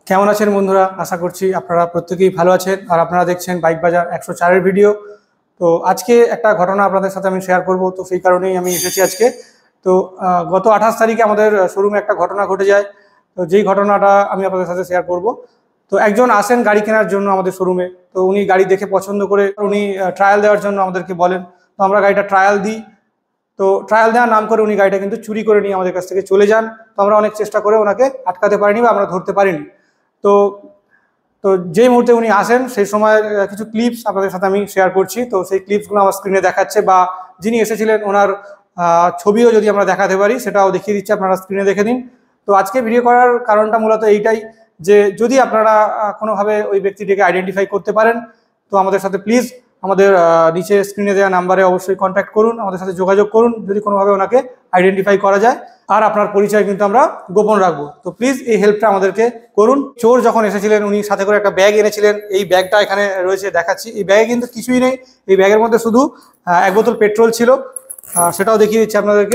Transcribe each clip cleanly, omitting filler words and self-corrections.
কেমন আছেন বন্ধুরা? আশা করছি আপনারা প্রত্যেকেই ভালো আছেন আর আপনারা দেখছেন বাইক বাজার 104 এর ভিডিও। তো আজকে একটা ঘটনা আপনাদের সাথে আমি শেয়ার করব, তো সেই কারণেই আমি এসেছি আজকে। তো গত 28 তারিখে আমাদের শোরুমে একটা ঘটনা ঘটে যায়। তো যেই ঘটনাটা আমি আপনাদের সাথে শেয়ার করব। তো একজন আসেন গাড়ি কেনার জন্য আমাদের শোরুমে। তো উনি গাড়ি দেখে পছন্দ করে উনি ট্রায়াল দেওয়ার জন্য আমাদেরকে বলেন। তো আমরা গাড়িটা ট্রায়াল দিই। তো ট্রায়াল দেওয়ার নাম করে উনি গাড়িটা কিন্তু চুরি করে নিয়ে আমাদের কাছ থেকে চলে যান। তো আমরা অনেক চেষ্টা করে ওনাকে আটকাতে পারিনি বা আমরা ধরতে পারিনি। তো তো যেই মুহূর্তে উনি আসেন সেই সময় কিছু ক্লিপস আপনাদের সাথে আমি শেয়ার করছি। তো সেই ক্লিপসগুলো আমার স্ক্রিনে দেখাচ্ছে, বা যিনি এসেছিলেন ওনার ছবিও যদি আমরা দেখাতে পারি সেটাও দেখিয়ে দিচ্ছি, আপনারা স্ক্রিনে দেখে দিন। তো আজকে ভিডিও করার কারণটা মূলত এইটাই যে যদি আপনারা কোনোভাবে ওই ব্যক্তিটিকে আইডেন্টিফাই করতে পারেন তো আমাদের সাথে প্লিজ আমাদের নিচে স্ক্রিনে দেওয়া নাম্বারে অবশ্যই কন্ট্যাক্ট করুন, আমাদের সাথে যোগাযোগ করুন যদি কোনোভাবে ওনাকে আইডেন্টিফাই করা যায়। আর আপনার পরিচয় কিন্তু আমরা গোপন রাখবো। তো প্লিজ এই হেল্পটা আমাদেরকে করুন। চোর যখন এসেছিলেন উনি সাথে করে একটা ব্যাগ এনেছিলেন। এই ব্যাগটা এখানে রয়েছে, দেখাচ্ছি। এই ব্যাগে কিন্তু কিছুই নেই, এই ব্যাগের মধ্যে শুধু 1 বোতল পেট্রোল ছিল। সেটাও দেখিয়ে দিচ্ছি আপনাদেরকে।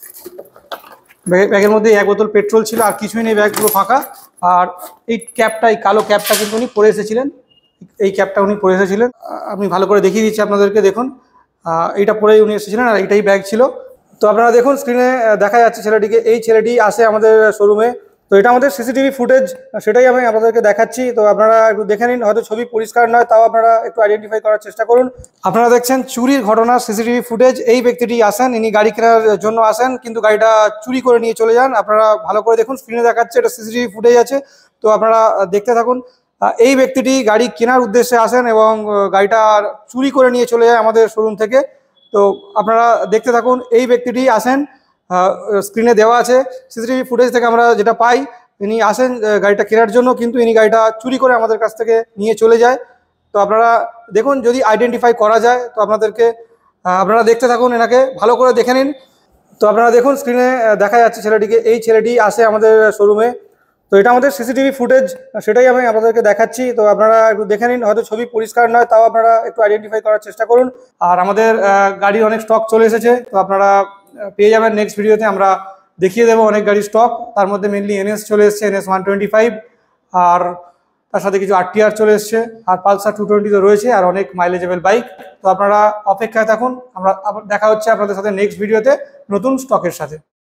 ব্যাগের মধ্যে 1 বোতল পেট্রোল ছিল, আর কিছুই নেই, ব্যাগগুলো ফাঁকা। আর এই ক্যাপটা, এই কালো ক্যাপটা কিন্তু উনি পরে এসেছিলেন। এই ক্যাপটা উনি পরে এসেছিলেন, আমি ভালো করে দেখিয়ে দিচ্ছি আপনাদেরকে। দেখুন, এইটা পরেই উনি এসেছিলেন আর এইটাই ব্যাগ ছিল। তো আপনারা দেখুন স্ক্রিনে দেখা যাচ্ছে ছেলেটিকে। এই ছেলেটি আসে আমাদের শোরুমে। তো এটা আমাদের সিসিটিভি ফুটেজ, সেটাই আমি আপনাদেরকে দেখাচ্ছি। তো আপনারা একটু দেখে নিন, হয়তো ছবি পরিষ্কার নয়, তাও আপনারা একটু আইডেন্টিফাই করার চেষ্টা করুন। আপনারা দেখছেন চুরির ঘটনার সিসিটিভি ফুটেজ। এই ব্যক্তিটি আসেন, ইনি গাড়ি কেনার জন্য আসেন, কিন্তু গাড়িটা চুরি করে নিয়ে চলে যান। আপনারা ভালো করে দেখুন, স্ক্রিনে দেখাচ্ছে, এটা সিসিটিভি ফুটেজ আছে। তো আপনারা দেখতে থাকুন। এই ব্যক্তিটি গাড়ি কেনার উদ্দেশ্যে আসেন এবং গাড়িটা চুরি করে নিয়ে চলে যায় আমাদের শোরুম থেকে। তো আপনারা দেখতে থাকুন। এই ব্যক্তিটি আসেন, স্ক্রিনে দেওয়া আছে সিসিটিভি ফুটেজ থেকে আমরা যেটা পাই। ইনি আসেন গাড়িটা কেনার জন্য, কিন্তু ইনি গাড়িটা চুরি করে আমাদের কাছ থেকে নিয়ে চলে যায়। তো আপনারা দেখুন, যদি আইডেন্টিফাই করা যায় তো আপনারা দেখতে থাকুন, এনাকে ভালো করে দেখে নিন। তো আপনারা দেখুন স্ক্রিনে দেখা যাচ্ছে ছেলেটিকে। এই ছেলেটি আসে আমাদের শোরুমে। তো এটা আমাদের সিসিটিভি ফুটেজ, সেটাই আমি আপনাদেরকে দেখাচ্ছি। তো আপনারা একটু দেখে নিন, হয়তো ছবি পরিষ্কার নয়, তাও আপনারা একটু আইডেন্টিফাই করার চেষ্টা করুন। আর আমাদের গাড়ির অনেক স্টক চলে এসেছে, তো আপনারা পেয়ে যাবেন নেক্সট ভিডিওতে। আমরা দেখিয়ে দেবো অনেক গাড়ির স্টক। তার মধ্যে মেনলি এনএস চলে এসছে, NS 125, আর তার সাথে কিছু RTR চলে এসছে, আর পালসার 220 তো রয়েছে, আর অনেক মাইলেজেবল বাইক। তো আপনারা অপেক্ষায় থাকুন, আমরা দেখা হচ্ছে আপনাদের সাথে নেক্সট ভিডিওতে নতুন স্টকের সাথে।